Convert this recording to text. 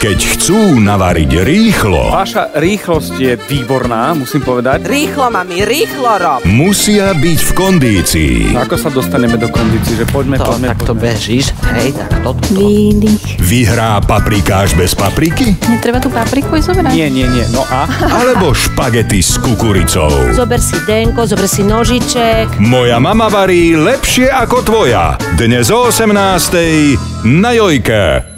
Keď chcú navariť rýchlo, Vaša rýchlosť je výborná, musím povedať. Rýchlo, mami, rýchlo rob. musia byť v kondícii. Ako sa dostaneme do kondície, že poďme. Takto bežíš, hej, takto. Výdych. Vyhrá paprikáš bez papriky? Netreba tú papriku zobrať? Nie, no a? Alebo špagety s kukuricou? Zober si denko, zober si nožiček. Moja mama varí lepšie ako tvoja. Dnes o 18:00 na Jojke.